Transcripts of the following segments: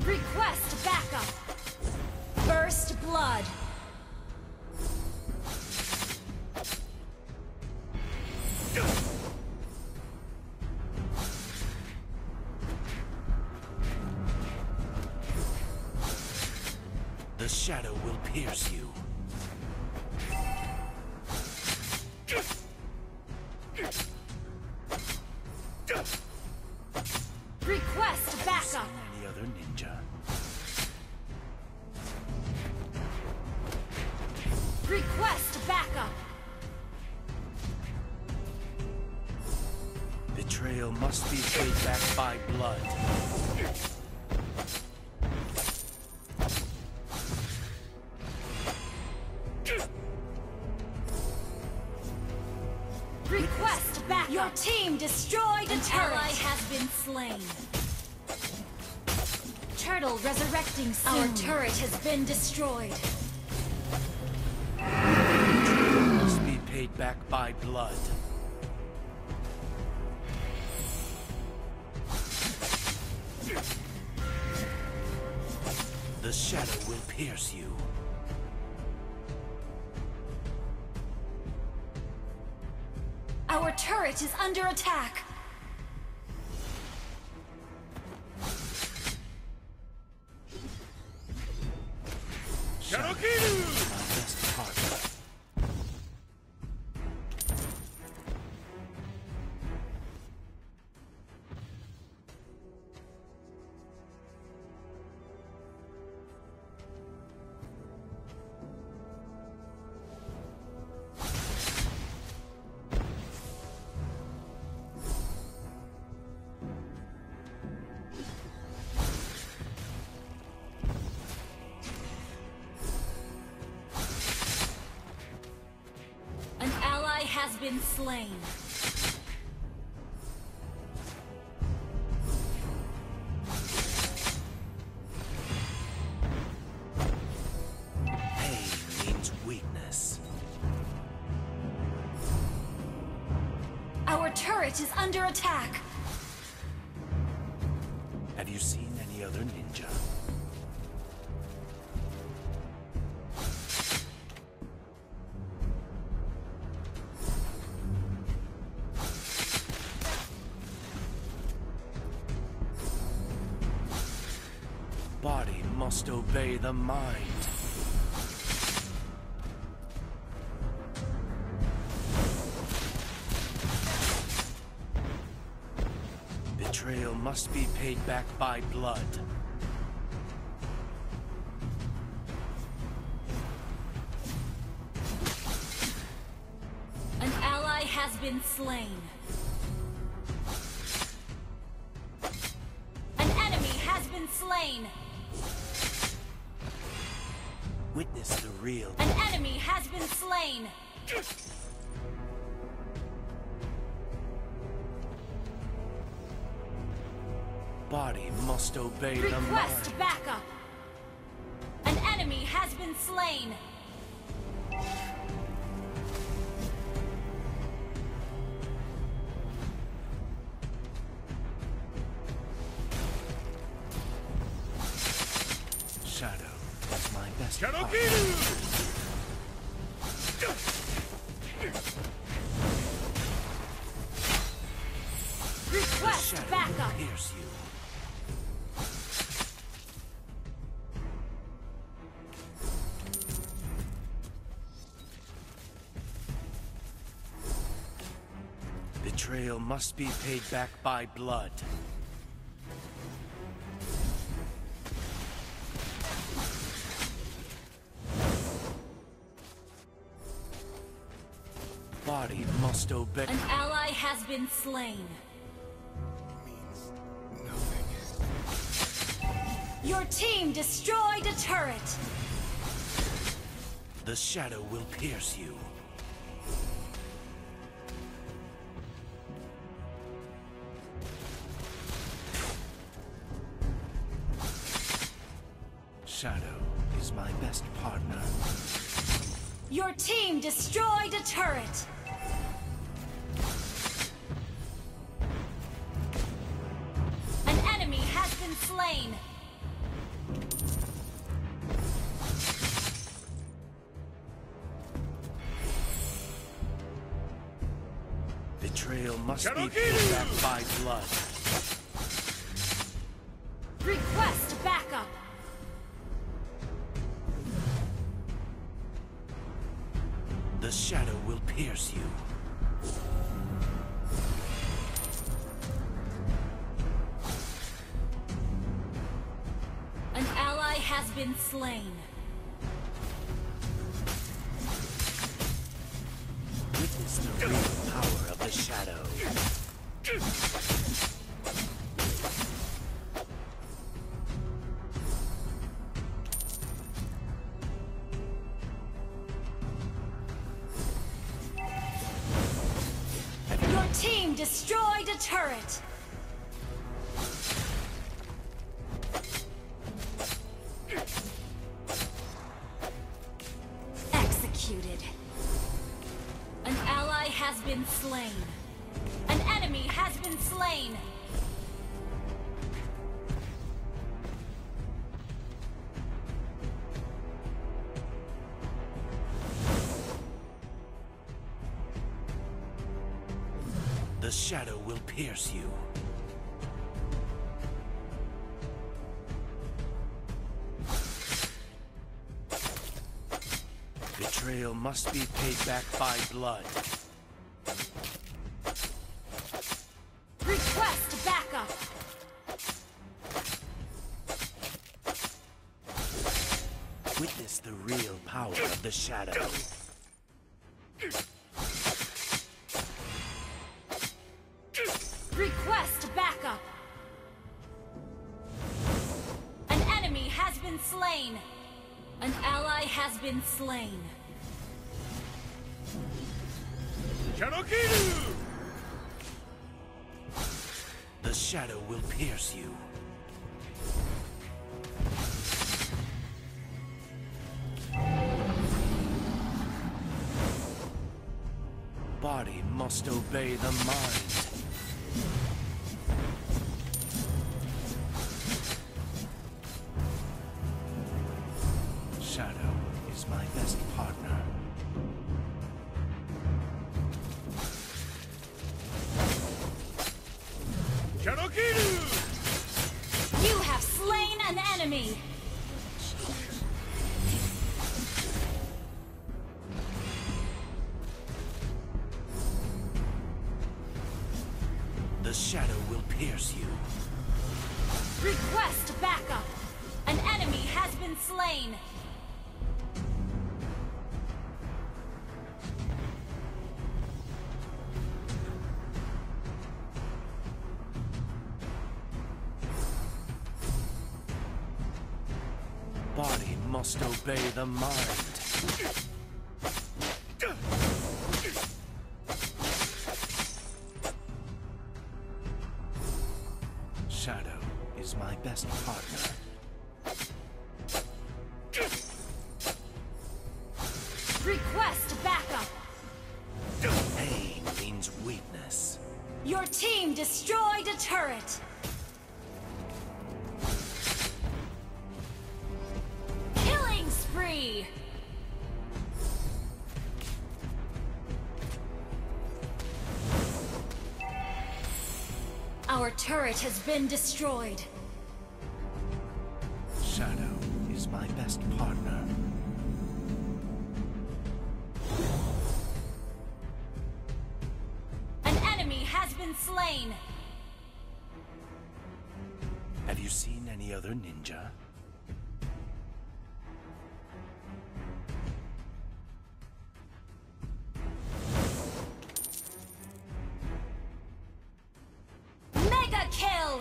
Request backup. First blood. The shadow will pierce you. Request backup. Any other ninja? Request backup. Betrayal must be paid back by blood. Request backup. Your team destroyed a turret. Ally has been slain. Turtle resurrecting soon. Our turret has been destroyed. Must be paid back by blood. The shadow will pierce you. Our turret is under attack. Best partner. An ally has been slain. Pain means weakness. Our turret is under attack. Have you seen any other ninja? Body must obey the mind. Betrayal must be paid back by blood. An ally has been slain. An enemy has been slain. Witness the real. An enemy has been slain. Body must obey the mind. Request backup. An enemy has been slain. Shadow is my best Shadow partner. Request Shadow backup. will pierce you. Betrayal must be paid back by blood. Body must obey. An ally has been slain. Means nothing. Your team destroyed a turret. The shadow will pierce you. Shadow is my best partner. Your team destroyed a turret. An enemy has been slain. must be paid back by blood. Request backup. The shadow will pierce you. An ally has been slain. Witness the real power of the shadow. Your team destroyed a turret. Executed. An ally has been slain. An enemy has been slain. The shadow will pierce you. Betrayal must be paid back by blood. Request backup. Witness the real power of the shadow. Request backup. An enemy has been slain. An ally has been slain. The shadow will pierce you. Body must obey the mind. Shadow is my best partner. You have slain an enemy. The shadow will pierce you. Request backup. An enemy has been slain. Body must obey the mind. Shadow is my best partner. Request backup. Pain means weakness. Your team destroyed a turret. Killing spree. Our turret has been destroyed. Shadow is my best partner. An enemy has been slain. Have you seen any other ninja? Mega kill.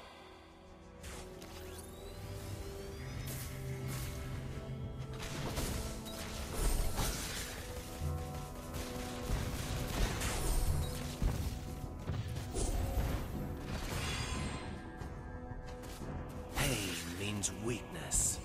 Pain means weakness.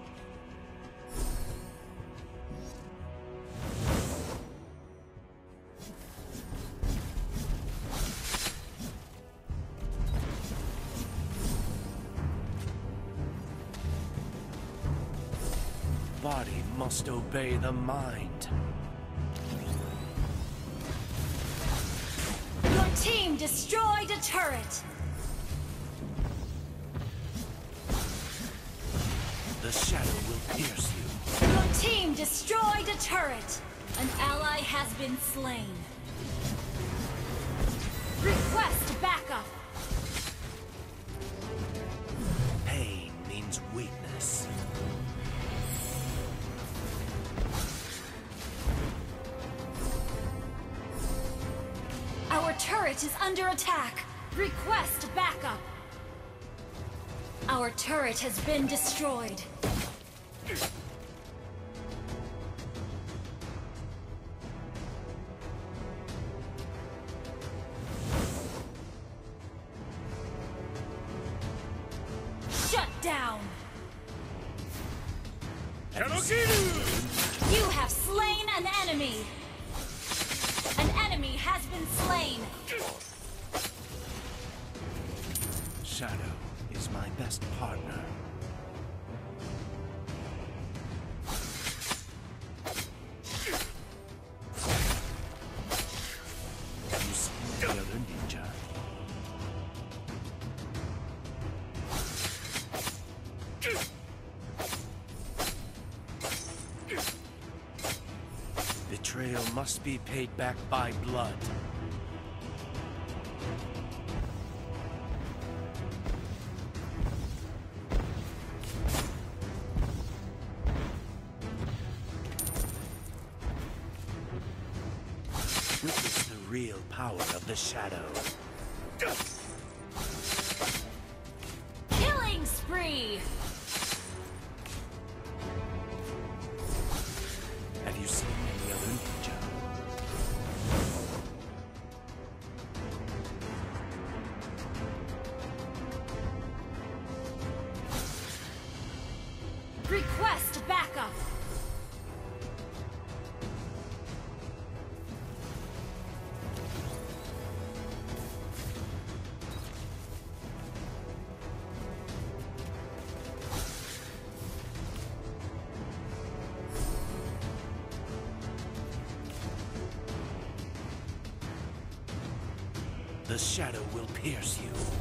Body must obey the mind. Your team destroyed a turret. The shadow will pierce you. Your team destroyed a turret. An ally has been slain. Request backup. Pain means weakness. Our turret is under attack. Request backup. Our turret has been destroyed. Shut down. You have slain an enemy. An enemy has been slain. Shadow is my best partner. Have you seen the other ninja? Betrayal must be paid back by blood. Witness the real power of the shadow. Killing spree. Have you seen any other ninja? Request backup. The shadow will pierce you.